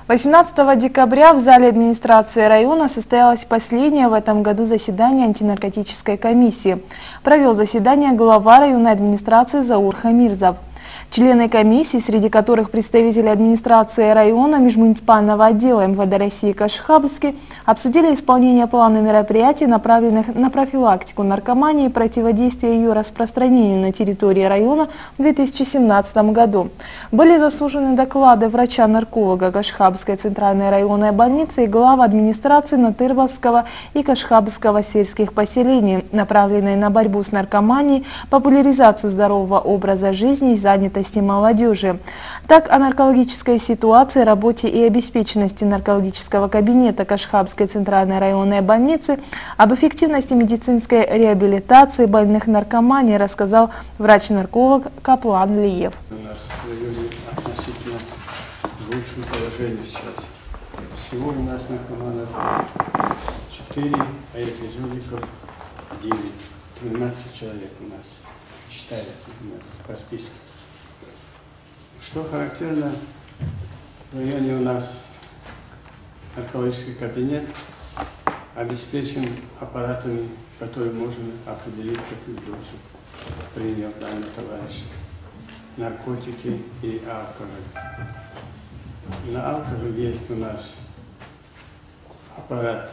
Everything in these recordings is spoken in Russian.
18 декабря в зале администрации района состоялось последнее в этом году заседание антинаркотической комиссии. Провел заседание глава районной администрации Заур Хамирзов. Члены комиссии, среди которых представители администрации района, межмуниципального отдела МВД России Кашхабский, обсудили исполнение плана мероприятий, направленных на профилактику наркомании и противодействие ее распространению на территории района в 2017 году. Были заслушаны доклады врача-нарколога Кашхабской центральной районной больницы и глав администрации Натырбовского и Кашхабского сельских поселений, направленные на борьбу с наркоманией, популяризацию здорового образа жизни и занятости молодежи. Так, о наркологической ситуации, работе и обеспеченности наркологического кабинета Кашхабской центральной районной больницы, об эффективности медицинской реабилитации больных наркоманией рассказал врач-нарколог Каплан Лиев. У нас в районе относительно в лучшем положении сейчас. Всего у нас наркоманов 4, а эпизодиков 9. 13 человек у нас считается у нас по списку. Что характерно, в районе у нас наркологический кабинет обеспечен аппаратами, которые можно определить какую дозу принял данный товарищ. Наркотики и алкоголь. На алкоголь есть у нас аппарат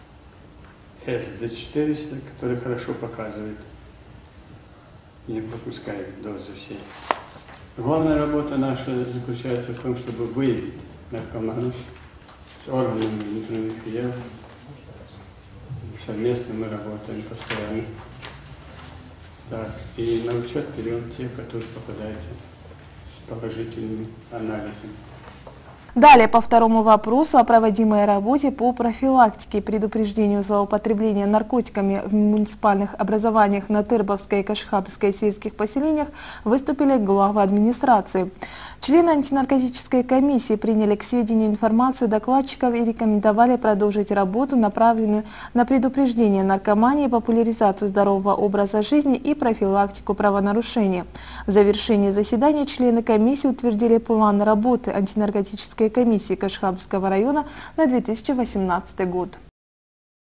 SD400, который хорошо показывает и не пропускает дозы всей. Главная работа наша заключается в том, чтобы выявить наркоманов с органами внутренних дел. Совместно мы работаем постоянно. Так, и на учет берем тех, которые попадаются с положительными анализами. Далее по второму вопросу о проводимой работе по профилактике и предупреждению злоупотребления наркотиками в муниципальных образованиях Натырбовской и Кашхабской сельских поселениях выступили главы администрации. Члены антинаркотической комиссии приняли к сведению информацию докладчиков и рекомендовали продолжить работу, направленную на предупреждение наркомании, популяризацию здорового образа жизни и профилактику правонарушений. В завершении заседания члены комиссии утвердили план работы антинаркотической комиссии Кашхабского района на 2018 год.